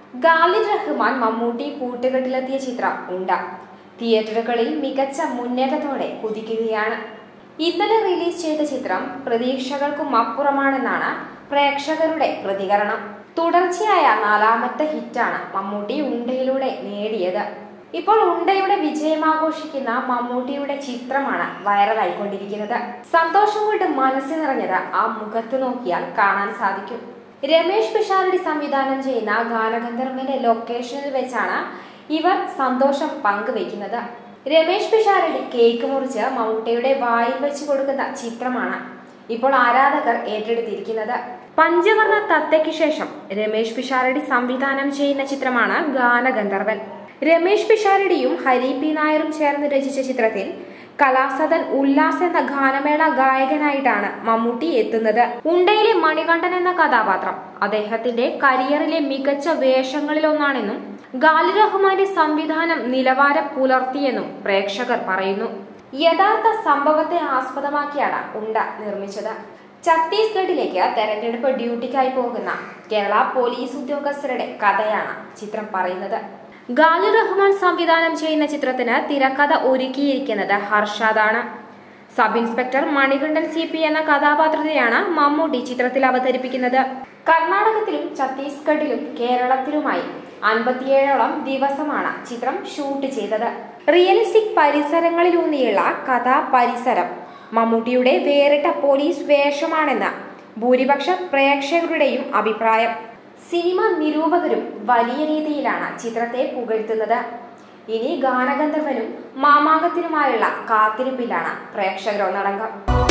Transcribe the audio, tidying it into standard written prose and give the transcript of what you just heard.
ഖാലിദ് റഹ്മാൻ മമ്മൂട്ടി കൂട്ടുകെട്ടിലെത്തിയ ചിത്രം ഉണ്ട തിയേറ്ററുകളിൽ മികച്ച മുന്നേറ്റത്തോടെ കുതിക്കുകയാണ്. ഇന്നലെ റിലീസ് ചെയ്ത ചിത്രം പ്രതീക്ഷകൾക്കും അപ്പുറമാണെന്നാണ് പ്രേക്ഷകരുടെ പ്രതികരണം. തുടർച്ചയായ 4ാമത്തെ ഹിറ്റാണ് മമ്മൂട്ടി ഉണ്ടയിലൂടെ നേടിയത്. ഇപ്പോൾ ഉണ്ടയുടെ വിജയമാഘോഷിക്കുന്ന മമ്മൂട്ടിയുടെ ചിത്രമാണ് വൈറലായിക്കൊണ്ടിരിക്കുന്നത്. സന്തോഷം കൊണ്ട് മനസ്സ് നിറഞ്ഞത് ആ മുഖത്ത് നോക്കിയാൽ കാണാൻ സാധിക്കും. രമേശ് പിഷാരടി സംവിധാനം ചെയ്യുന്ന ഗാനഗന്ധർവന്റെ ലൊക്കേഷനിൽ വെച്ചാണ് ഇവർ സന്തോഷം പങ്കുവയ്ക്കുന്നത്. രമേശ് പിഷാരടി കേക്ക് മുറിച്ച് മമ്മൂട്ടിയുടെ വായിൽ വെച്ച് കൊടുക്കുന്ന ചിത്രമാണ് ഇപ്പോൾ ആരാധകർ ഏറ്റെടുത്തിരിക്കുന്നത്. പഞ്ചവർണ്ണ തത്തയ്ക്ക് ശേഷം രമേശ് പിഷാരടി സംവിധാനം ചെയ്യുന്ന ചിത്രമാണ് ഗാനഗന്ധർവൻ. രമേശ് പിഷാരടിയും ഹരി പി നായരും ചേർന്ന് രചിച്ച ചിത്രത്തിൽ കലാസദൻ ഉല്ലാസ് എന്ന ഗാനമേള ഗായകനായിട്ടാണ് മമ്മൂട്ടി എത്തുന്നത്. ഉണ്ടയിലെ മണികണ്ഠൻ എന്ന കഥാപാത്രം അദ്ദേഹത്തിന്റെ കരിയറിലെ മികച്ച വേഷങ്ങളിലൊന്നാണെന്നും ഖാലിദ് റഹ്മാന്റെ സംവിധാനം നിലവാരം പുലർത്തിയെന്നും പ്രേക്ഷകർ പറയുന്നു. യഥാർത്ഥ സംഭവത്തെ ആസ്പദമാക്കിയാണ് ഉണ്ട നിർമ്മിച്ചത്. ഛത്തീസ്ഗഡിലേക്ക് തെരഞ്ഞെടുപ്പ് ഡ്യൂട്ടിക്കായി പോകുന്ന കേരള പോലീസ് ഉദ്യോഗസ്ഥരുടെ കഥയാണ് ചിത്രം പറയുന്നത്. ഖാലിദ് റഹ്മാൻ സംവിധാനം ചെയ്യുന്ന ചിത്രത്തിന് തിരക്കഥ ഒരുക്കിയിരിക്കുന്നത് ഹർഷാദാണ്. സബ് ഇൻസ്പെക്ടർ മണികണ്ഠൻ CP എന്ന കഥാപാത്രത്തെയാണ് മമ്മൂട്ടി ചിത്രത്തിൽ അവതരിപ്പിക്കുന്നത്. കർണാടകത്തിലും ഛത്തീസ്ഗഡിലും കേരളത്തിലുമായി 57ഓളം ദിവസമാണ് ചിത്രം ഷൂട്ട് ചെയ്തത്. റിയലിസ്റ്റിക് പരിസരങ്ങളിലൂന്നിയുള്ള കഥാപരിസരം മമ്മൂട്ടിയുടെ വേറിട്ട പോലീസ് വേഷമാണെന്ന് ഭൂരിപക്ഷ പ്രേക്ഷകരുടെയും അഭിപ്രായം. സിനിമ നിരൂപകരും വലിയ രീതിയിലാണ് ചിത്രത്തെ പുകഴ്ത്തുന്നത്. ഇനി ഗാനഗന്ധർവനും മാമാങ്കത്തിനുമായുള്ള കാത്തിരിപ്പിലാണ് പ്രേക്ഷകരൊന്നടങ്കം.